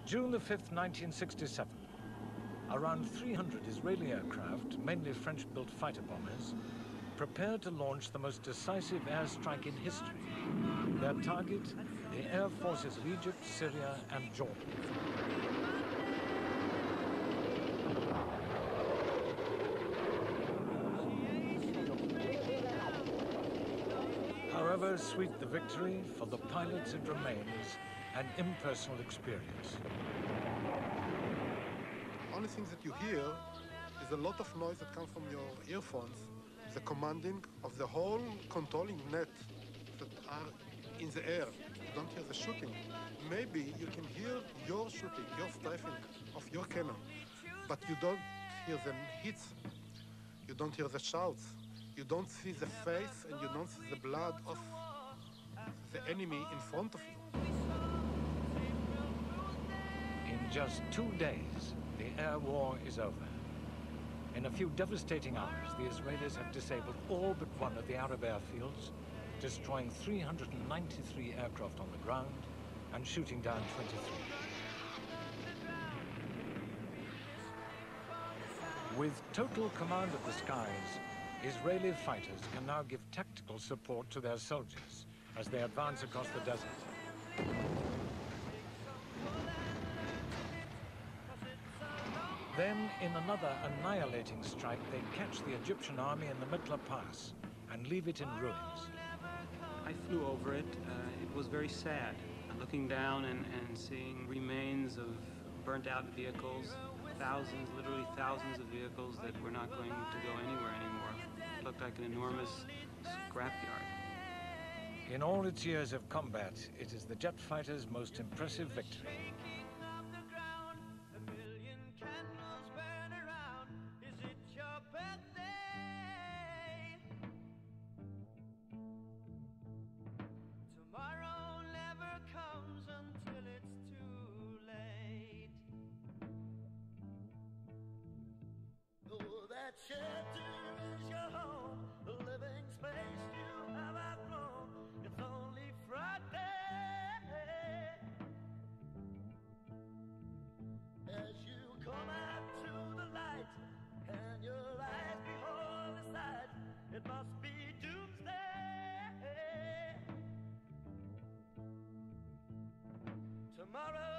June the 5th, 1967. Around 300 Israeli aircraft, mainly French-built fighter bombers, prepared to launch the most decisive airstrike in history. Their target, the air forces of Egypt, Syria, and Jordan. However sweet the victory, for the pilots it remains an impersonal experience. Only thing that you hear is a lot of noise that comes from your earphones, the commanding of the whole controlling net that are in the air. You don't hear the shooting. Maybe you can hear your shooting, your strafing of your cannon, but you don't hear the hits. You don't hear the shouts. You don't see the face and you don't see the blood of the enemy in front of you. In just 2 days, the air war is over. In a few devastating hours, the Israelis have disabled all but one of the Arab airfields, destroying 393 aircraft on the ground and shooting down 23. With total command of the skies, Israeli fighters can now give tactical support to their soldiers as they advance across the desert. Then, in another annihilating strike, they catch the Egyptian army in the Mitla Pass and leave it in ruins. I flew over it. It was very sad. Looking down and seeing remains of burnt-out vehicles, thousands, literally thousands of vehicles that were not going to go anywhere anymore. It looked like an enormous scrapyard. In all its years of combat, it is the jet fighter's most impressive victory. Tomorrow never comes until it's too late. Oh, that shelter is your home, the living space you have outgrown. It's only Friday as you come out to the light and your eyes behold the sight. It must be doomsday. Tomorrow